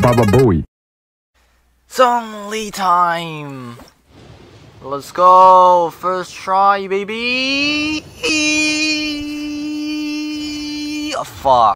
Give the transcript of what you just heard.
Baba Bowie. Zhong Li time! Let's go! First try, baby! Oh, fuck.